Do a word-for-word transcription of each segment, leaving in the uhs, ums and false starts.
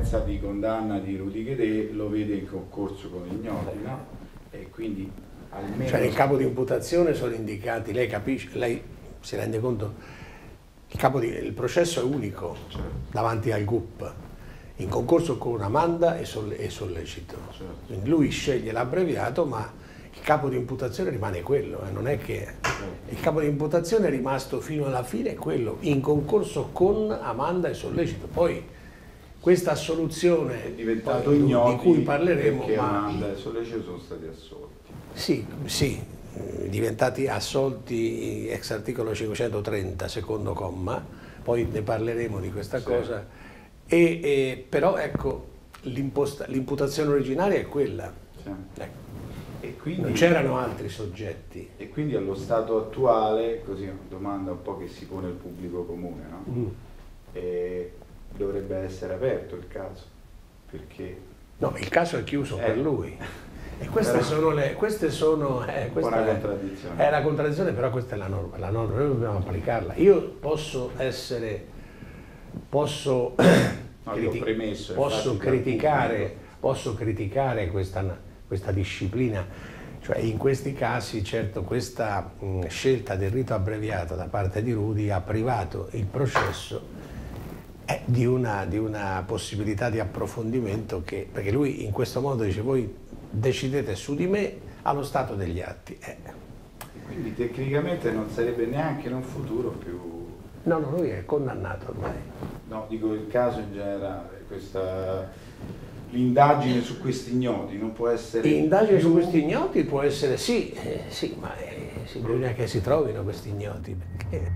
sentenza di condanna di Rudy Guedè lo vede in concorso con ignoti, no? E quindi almeno... Cioè nel capo di imputazione sono indicati, lei capisce, lei si rende conto, il, capo di, il processo è unico, certo, davanti al G U P, in concorso con Amanda e, solle, e sollecito. Certo. Quindi lui sceglie l'abbreviato, ma il capo di imputazione rimane quello, eh, non è che... Certo. Il capo di imputazione è rimasto fino alla fine quello, in concorso con Amanda e sollecito. Poi questa assoluzione è diventato ignoti di cui parleremo, perché ma... Amanda e sollecito sono stati assolti. Sì, sì, diventati assolti ex articolo cinquecentotrenta, secondo comma, poi ne parleremo di questa sì. cosa, e, e, però ecco, l'imputazione originaria è quella. Sì. Ecco. E quindi, non c'erano altri soggetti. E quindi allo stato attuale, così una domanda un po' che si pone il pubblico comune, no? Mm. E dovrebbe essere aperto il caso, perché... No, il caso è chiuso eh. per lui. E queste però, sono le... Queste sono... Eh, questa una è, contraddizione. È la contraddizione, però questa è la norma. La norma, noi dobbiamo applicarla. Io posso essere... Posso... No, criti premesso, posso criticare, posso criticare questa... questa disciplina, cioè in questi casi certo questa mh, scelta del rito abbreviato da parte di Rudy ha privato il processo eh, di, una, di una possibilità di approfondimento, che, perché lui in questo modo dice voi decidete su di me allo stato degli atti. Eh. Quindi tecnicamente non sarebbe neanche in un futuro più... No, no, lui è condannato ormai. No, dico il caso in generale, questa... L'indagine su questi ignoti non può essere... L'indagine più... su questi ignoti può essere sì, eh, sì, ma eh, sì, bisogna che si trovino questi ignoti. Perché...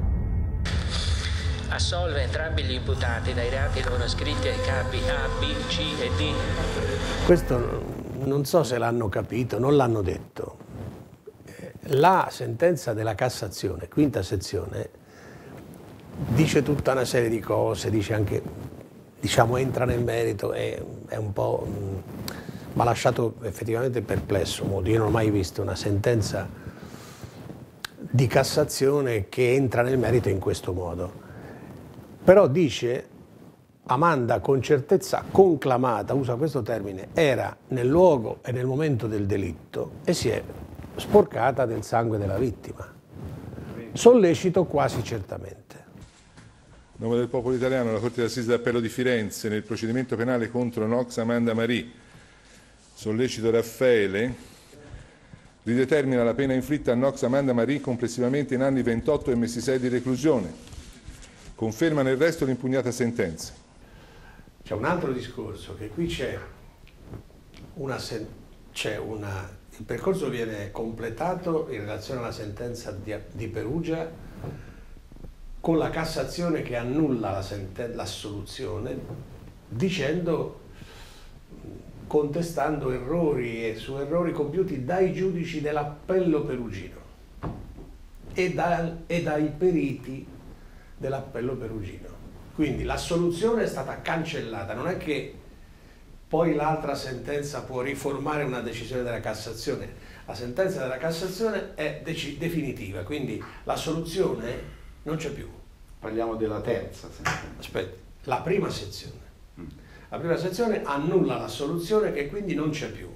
Assolve entrambi gli imputati dai reati loro scritti ai capi A, B, C e D. Questo non so se l'hanno capito, non l'hanno detto. La sentenza della Cassazione, quinta sezione, dice tutta una serie di cose, dice anche... diciamo entra nel merito, è, è un po', mi ha lasciato effettivamente perplesso, io non ho mai visto una sentenza di Cassazione che entra nel merito in questo modo, però dice Amanda con certezza conclamata, usa questo termine, era nel luogo e nel momento del delitto e si è sporcata del sangue della vittima, sollecito quasi certamente. A nome del popolo italiano, la Corte d'Assise d'Appello di Firenze, nel procedimento penale contro Nox Amanda Marie, sollecito Raffaele, ridetermina la pena inflitta a Nox Amanda Marie complessivamente in anni ventotto e mesi sei di reclusione. Conferma nel resto l'impugnata sentenza. C'è un altro discorso, che qui c'è una, c'è una... Il percorso viene completato in relazione alla sentenza di, di Perugia, con la Cassazione che annulla l'assoluzione, dicendo, contestando errori e su errori compiuti dai giudici dell'appello perugino e, da, e dai periti dell'appello perugino. Quindi l'assoluzione è stata cancellata, non è che poi l'altra sentenza può riformare una decisione della Cassazione. La sentenza della Cassazione è definitiva, quindi l'assoluzione non c'è più. Parliamo della terza. Aspetta, la prima sezione. La prima sezione annulla l'assoluzione che quindi non c'è più.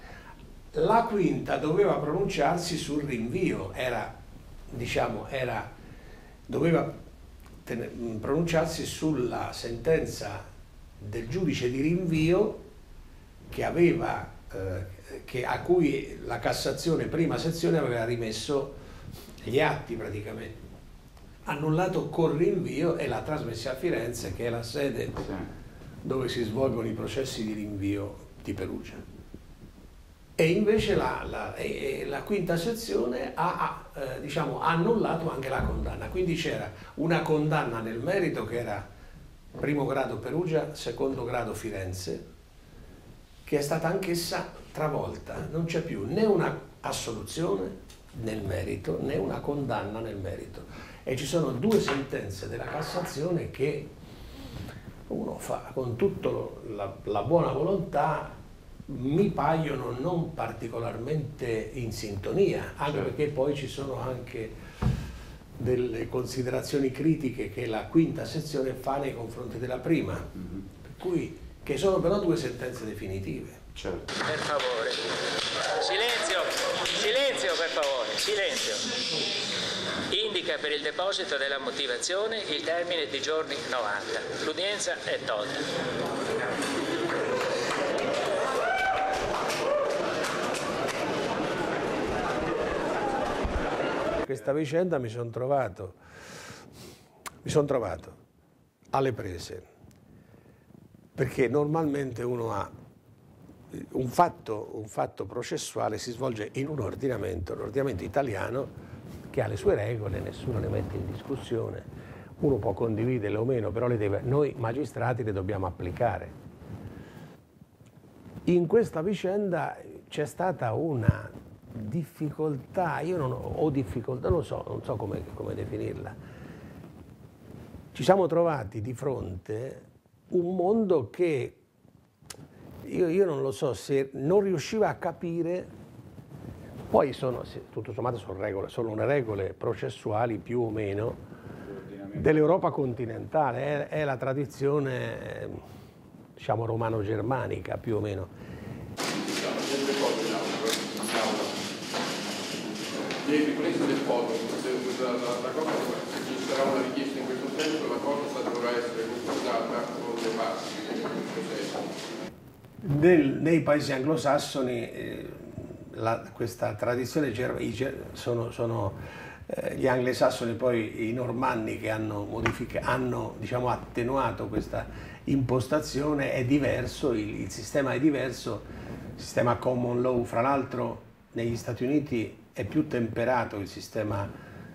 La quinta doveva pronunciarsi sul rinvio, era, diciamo, era, doveva ten- pronunciarsi sulla sentenza del giudice di rinvio che aveva, eh, che, a cui la Cassazione prima sezione aveva rimesso gli atti praticamente. Annullato col rinvio e l'ha trasmessa a Firenze, che è la sede sì. dove si svolgono i processi di rinvio di Perugia. E invece la, la, la quinta sezione ha, eh, diciamo, annullato anche la condanna. Quindi c'era una condanna nel merito che era primo grado Perugia, secondo grado Firenze, che è stata anch'essa travolta. Non c'è più né una assoluzione nel merito né una condanna nel merito. E ci sono due sentenze della Cassazione che uno fa con tutta la, la buona volontà, mi paiono non particolarmente in sintonia, anche certo. perché poi ci sono anche delle considerazioni critiche che la quinta sezione fa nei confronti della prima. Mm-hmm. cui, che sono però due sentenze definitive. Certo. Per favore. Silenzio, silenzio per favore, silenzio. Indica per il deposito della motivazione il termine di giorni novanta. L'udienza è tolta. Questa vicenda mi sono trovato, mi sono trovato alle prese, perché normalmente uno ha un fatto, un fatto processuale si svolge in un ordinamento, l'ordinamento italiano che ha le sue regole, nessuno le mette in discussione, uno può condividerle o meno, però le deve, noi magistrati le dobbiamo applicare. In questa vicenda c'è stata una difficoltà, io non ho, ho difficoltà, non lo so, non so come, come definirla. Ci siamo trovati di fronte un mondo che io, io non lo so se non riusciva a capire, poi sono, tutto sommato sono regole, sono le regole processuali più o meno dell'Europa continentale, è, è la tradizione, diciamo, romano-germanica più o meno. Nei riflessi del fondo, la, la, la cosa, se ci sarà una richiesta in questo senso, la cosa dovrà essere concordata con le parti. Nel, nei paesi anglosassoni eh, la, questa tradizione, sono, sono eh, gli anglosassoni poi i normanni che hanno, modifica, hanno diciamo, attenuato questa impostazione, è diverso, il, il sistema è diverso, il sistema common law, fra l'altro negli Stati Uniti è più temperato il sistema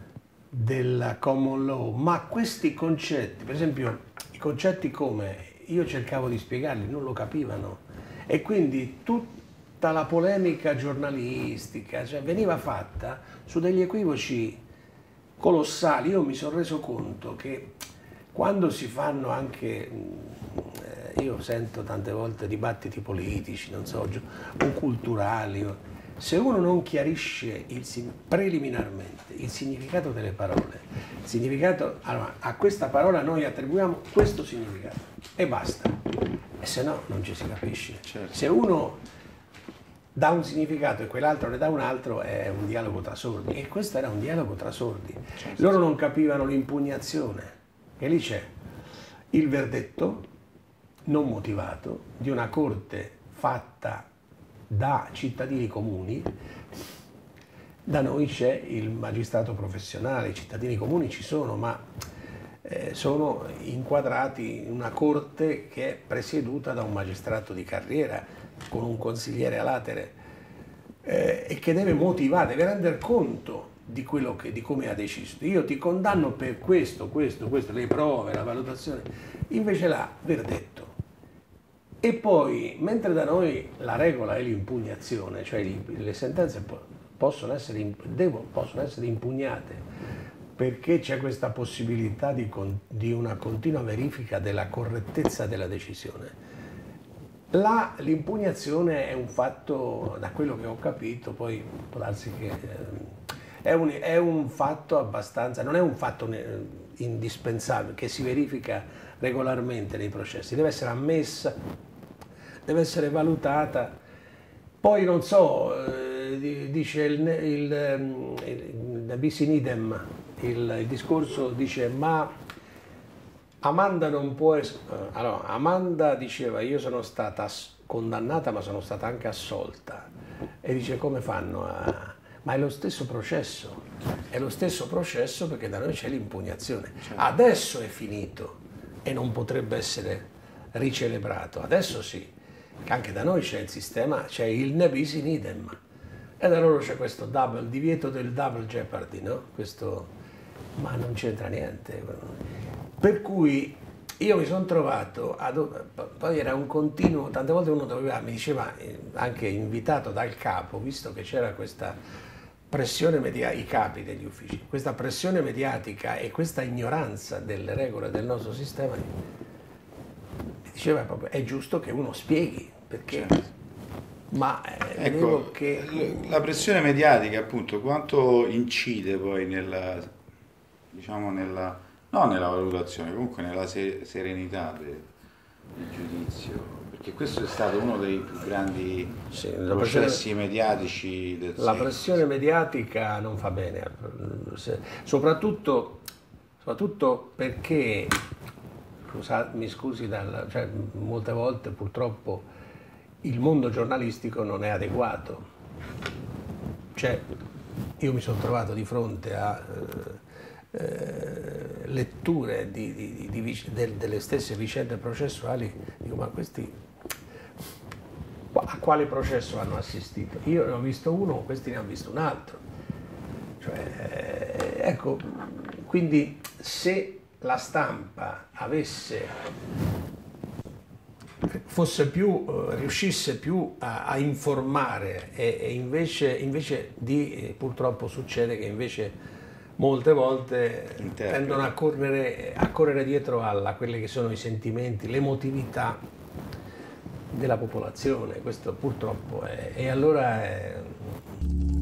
del common law, ma questi concetti, per esempio i concetti come, io cercavo di spiegarli, non lo capivano, e quindi tutta la polemica giornalistica, cioè, veniva fatta su degli equivoci colossali. Io mi sono reso conto che quando si fanno anche, eh, io sento tante volte dibattiti politici, non so, o culturali, se uno non chiarisce il, preliminarmente il significato delle parole, il significato, allora, a questa parola noi attribuiamo questo significato e basta, e se no non ci si capisce. Certo. Se uno dà un significato e quell'altro ne dà un altro, è un dialogo tra sordi, e questo era un dialogo tra sordi. Certo. Loro non capivano l'impugnazione, e lì c'è il verdetto non motivato di una corte fatta da cittadini comuni. Da noi c'è il magistrato professionale, i cittadini comuni ci sono, ma eh, sono inquadrati in una corte che è presieduta da un magistrato di carriera, con un consigliere a latere, eh, e che deve motivare, deve rendere conto di quello che, di come ha deciso. Io ti condanno per questo, questo, questo, le prove, la valutazione, invece là, verdetto. E poi, mentre da noi la regola è l'impugnazione, cioè le sentenze possono essere, devono, possono essere impugnate, perché c'è questa possibilità di, di una continua verifica della correttezza della decisione. Là l'impugnazione è un fatto, da quello che ho capito, poi può darsi che eh, è, un, è un fatto abbastanza, non è un fatto indispensabile, che si verifica regolarmente nei processi, deve essere ammessa, deve essere valutata. Poi non so, eh, dice il, il, il bis in idem, il, il discorso dice ma Amanda non può es- allora, Amanda diceva io sono stata condannata ma sono stata anche assolta, e dice come fanno a... ma è lo stesso processo, è lo stesso processo perché da noi c'è l'impugnazione. Adesso è finito e non potrebbe essere ricelebrato, adesso sì. Anche da noi c'è il sistema, c'è il ne bis in idem, e da loro c'è questo double, il divieto del double jeopardy, no? Questo, ma non c'entra niente. Per cui io mi sono trovato, ad, poi era un continuo, tante volte uno doveva, mi diceva, anche invitato dal capo, visto che c'era questa pressione mediatica, i capi degli uffici, questa pressione mediatica e questa ignoranza delle regole del nostro sistema, diceva proprio è giusto che uno spieghi perché, certo. Ma eh, ecco, che la pressione mediatica appunto quanto incide poi nella, diciamo nella, non nella valutazione, comunque nella se- serenità de, il giudizio? Perché questo è stato uno dei più grandi sì, la processi pressione, mediatici del La secolo. pressione mediatica non fa bene, soprattutto, soprattutto perché, mi scusi, dal, cioè, molte volte purtroppo il mondo giornalistico non è adeguato. Cioè, io mi sono trovato di fronte a eh, eh, letture di, di, di, di, de, delle stesse vicende processuali, dico, ma questi a quale processo hanno assistito? Io ne ho visto uno, questi ne hanno visto un altro. Cioè, eh, ecco, quindi se la stampa avesse, fosse più, eh, riuscisse più a, a informare e, e invece, invece di, eh, purtroppo succede che invece molte volte Interprete. tendono a correre, a correre dietro a quelli che sono i sentimenti, l'emotività della popolazione, questo purtroppo è, e allora è,